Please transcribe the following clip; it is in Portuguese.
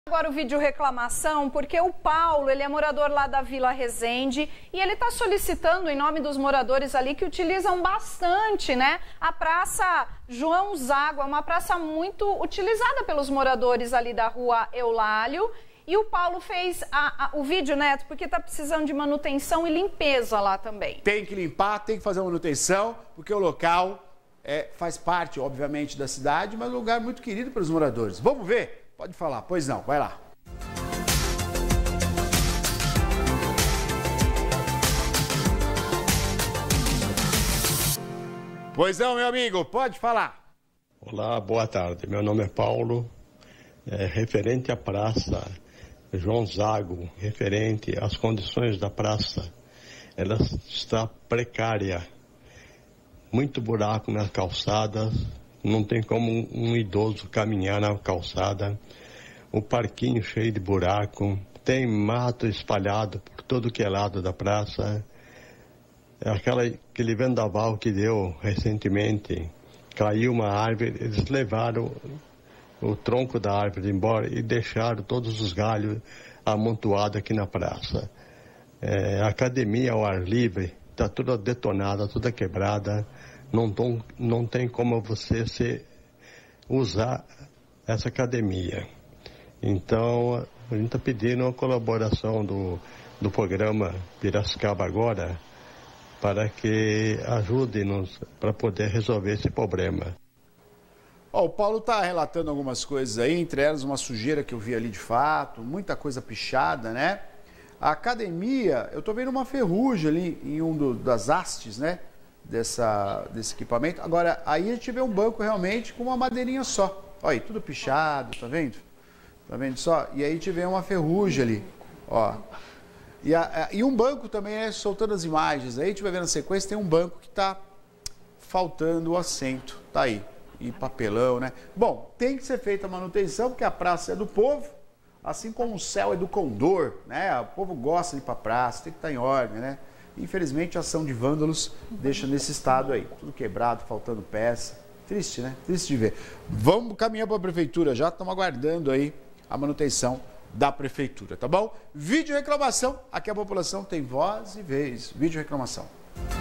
Agora o vídeo reclamação, porque o Paulo, ele é morador lá da Vila Resende e ele está solicitando, em nome dos moradores ali, que utilizam bastante, né, a Praça João Zago, é uma praça muito utilizada pelos moradores ali da Rua Eulálio. E o Paulo fez o vídeo, Neto, porque está precisando de manutenção e limpeza lá também. Tem que limpar, tem que fazer a manutenção, porque o local faz parte, obviamente, da cidade, mas é um lugar muito querido pelos moradores. Vamos ver? Pode falar, pois não, vai lá. Pois não, meu amigo, pode falar. Olá, boa tarde. Meu nome é Paulo. Referente à praça João Zago, referente às condições da praça, ela está precária. Muito buraco nas calçadas, não tem como um idoso caminhar na calçada. O parquinho cheio de buraco, tem mato espalhado por todo que é lado da praça. Aquele vendaval que deu recentemente, caiu uma árvore, eles levaram o tronco da árvore embora e deixaram todos os galhos amontoados aqui na praça. A academia ao ar livre está toda detonada, toda quebrada. Não tem como você usar essa academia. Então, a gente está pedindo a colaboração do programa Piracicaba Agora para que ajude-nos para poder resolver esse problema. O Paulo está relatando algumas coisas aí, entre elas uma sujeira que eu vi ali de fato, muita coisa pichada, né? A academia, eu estou vendo uma ferrugem ali em das hastes, né? Desse equipamento. Agora, aí a gente vê um banco realmente com uma madeirinha só. Olha aí, tudo pichado, tá vendo? Tá vendo só? E aí a gente vê uma ferrugem ali, ó. E um banco também, soltando as imagens, aí a gente vai ver na sequência, tem um banco que tá faltando o assento, tá aí. E papelão, né? Bom, tem que ser feita a manutenção, porque a praça é do povo, assim como o céu é do condor, né? O povo gosta de ir pra praça, tem que estar em ordem, né? Infelizmente, a ação de vândalos deixa nesse estado aí, tudo quebrado, faltando peça. Triste, né? Triste de ver. Vamos caminhar para a prefeitura, já estamos aguardando aí a manutenção da prefeitura, tá bom? Vídeo reclamação, aqui a população tem voz e vez. Vídeo reclamação.